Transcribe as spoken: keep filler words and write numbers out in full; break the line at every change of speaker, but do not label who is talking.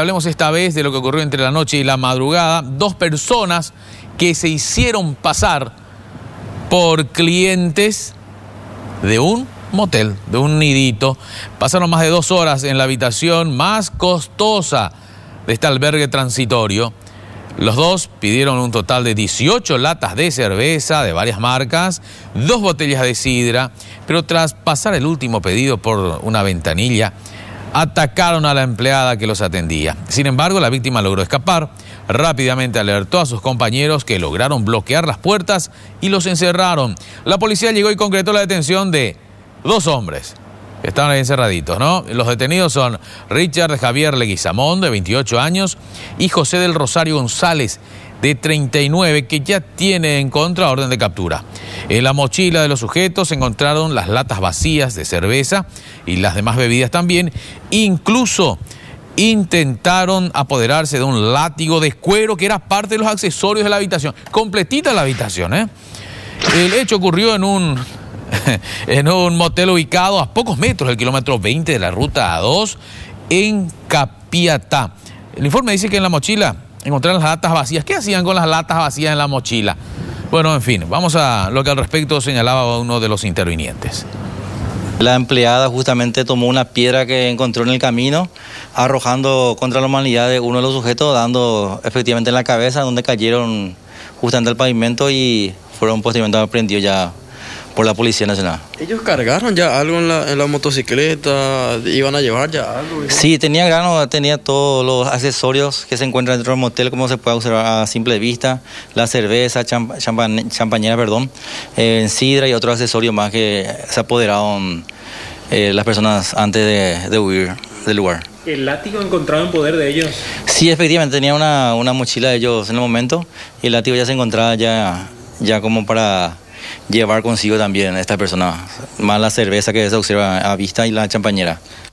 Hablemos esta vez de lo que ocurrió entre la noche y la madrugada. Dos personas que se hicieron pasar por clientes de un motel, de un nidito. Pasaron más de dos horas en la habitación más costosa de este albergue transitorio. Los dos pidieron un total de dieciocho latas de cerveza de varias marcas, dos botellas de sidra, pero tras pasar el último pedido por una ventanilla, atacaron a la empleada que los atendía. Sin embargo, la víctima logró escapar. Rápidamente alertó a sus compañeros, que lograron bloquear las puertas y los encerraron. La policía llegó y concretó la detención de dos hombres que estaban ahí encerraditos, ¿no? Los detenidos son Richard Javier Leguizamón, de veintiocho años, y José del Rosario González, de treinta y nueve, que ya tiene en contra orden de captura. En la mochila de los sujetos se encontraron las latas vacías de cerveza y las demás bebidas también. Incluso intentaron apoderarse de un látigo de cuero que era parte de los accesorios de la habitación. Completita la habitación, ¿eh? El hecho ocurrió en un, en un motel ubicado a pocos metros del kilómetro veinte de la ruta A dos en Capiatá. El informe dice que en la mochila encontraron las latas vacías. ¿Qué hacían con las latas vacías en la mochila? Bueno, en fin, vamos a lo que al respecto señalaba uno de los intervinientes.
La empleada justamente tomó una piedra que encontró en el camino, arrojando contra la humanidad de uno de los sujetos, dando efectivamente en la cabeza, donde cayeron justamente al pavimento y fueron posteriormente aprendidos ya por la Policía Nacional.
¿Ellos cargaron ya algo en la, en la motocicleta? ¿Iban a llevar ya algo?
Sí, tenía grano, tenía todos los accesorios que se encuentran dentro del motel, como se puede observar a simple vista, la cerveza, champa, champa, champañera, perdón, eh, sidra y otros accesorios más que se apoderaron eh, las personas antes de, de huir del lugar.
¿El látigo encontrado en poder de ellos?
Sí, efectivamente, tenía una, una mochila de ellos en el momento y el látigo ya se encontraba ya, ya como para llevar consigo también esta persona, más la cerveza que se observa a vista y la champañera.